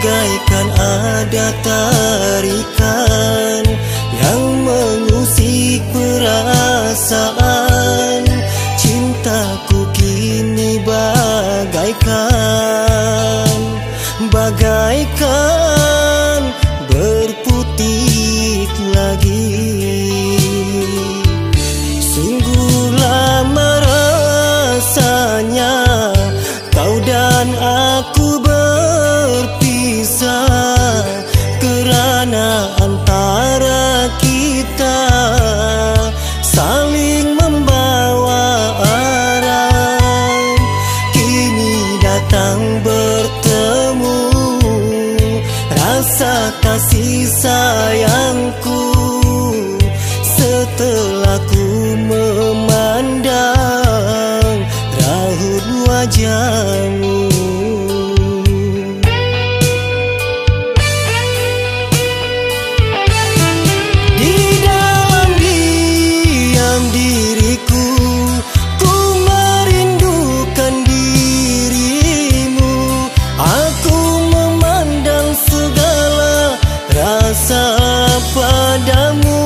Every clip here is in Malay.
bagaikan ada tarikan yang mengusik perasaan. Cintaku kini bagaikan berputik lagi. Sungguh lama rasanya kau dan aku berpisah, kerana antara kita saling membawa arah. Kini datang bertemu rasa kasih sayangku, setelah ku memandang raut wajahmu. Di dalam diam diriku, ku merindukan dirimu. Aku memandang segala rasa padamu.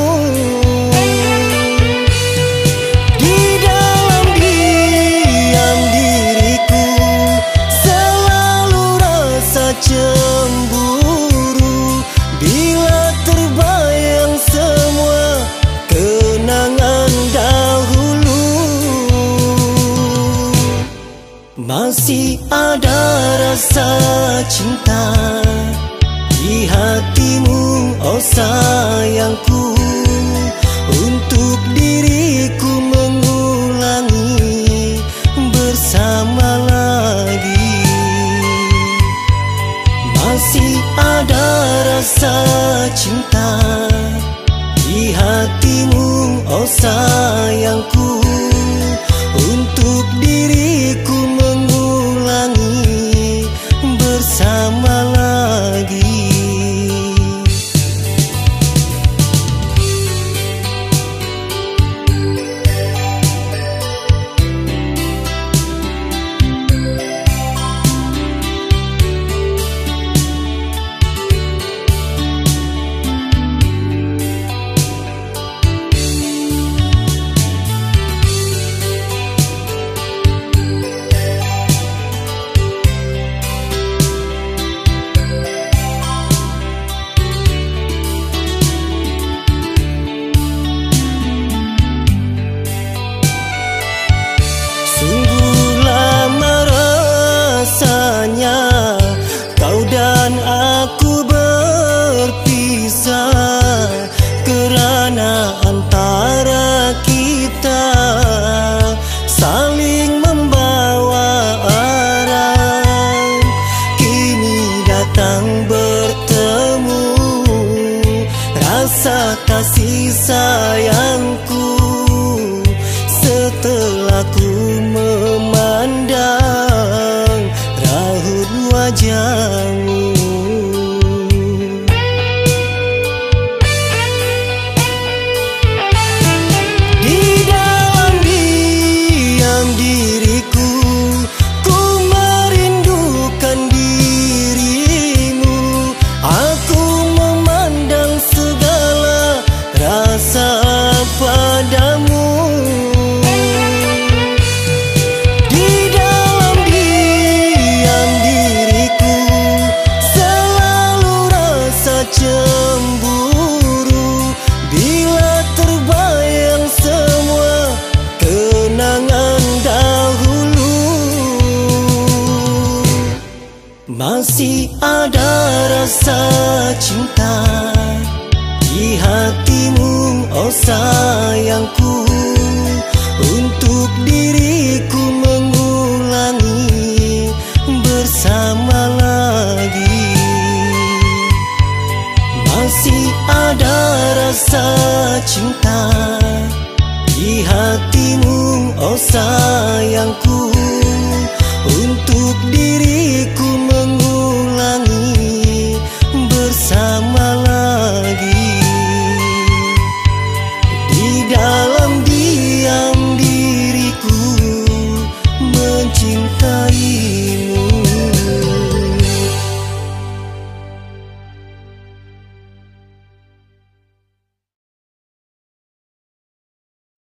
Di dalam diam diriku selalu rasa cemburu, bila terbayang semua kenangan dahulu. Masih ada rasa cinta di hatimu, oh sayangku. Untuk diriku mengulangi bersama lagi. Masih ada rasa cinta di hatimu, oh sayangku. Untuk diriku mengulangi bersama lagi. Kau dan aku berpisah, kerana antara kita saling membawa arah. Kini datang bertemu rasa kasih sayangku, setelah ku memandang raut wajahmu. Di dalam diam diriku, ku merindukan dirimu. Aku memandang segala rasa padamu. Cemburu, bila terbayang semua kenangan dahulu. Masih ada rasa cinta di hatimu, oh sayangku. Untuk diriku mengulangi bersama lagi. Masih ada rasa cinta di hatimu, oh sayangku.